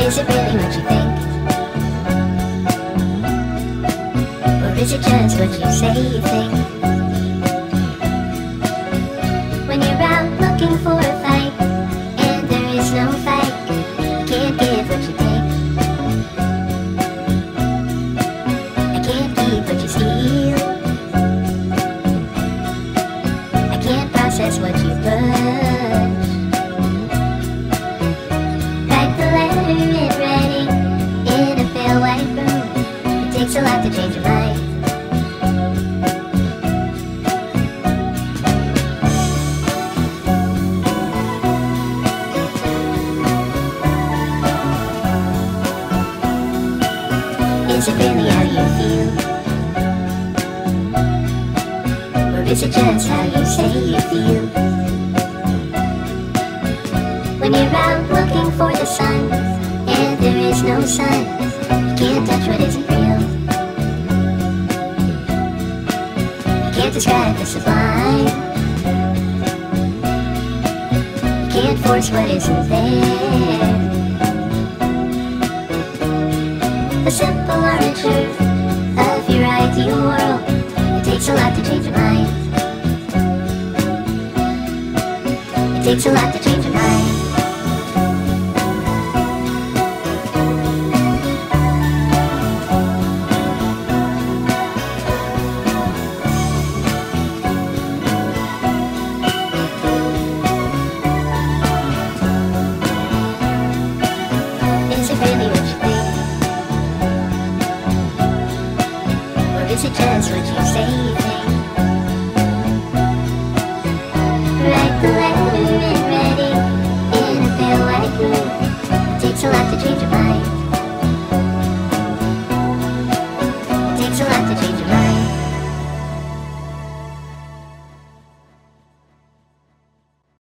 Is it really what you think? Or is it just what you say you think? When you're out looking for a fight and there is no fight, you can't give what you take. I can't keep what you steal. I can't process what you push. Write the letter in writing in a pale white room. It takes a lot to change your mind. Is it really how you feel? Or is it just how you say you feel? When you're out looking for the sun and there is no sun, you can't touch what isn't real. You can't describe the sublime. You can't force what isn't there. The simple orange truth of your ideal world. It takes a lot to change your mind. It takes a lot to change your mind. Is it really what you think? Is it just what you say you think? Write the letter and ready in a pale white room. It takes a lot to change your mind. It takes a lot to change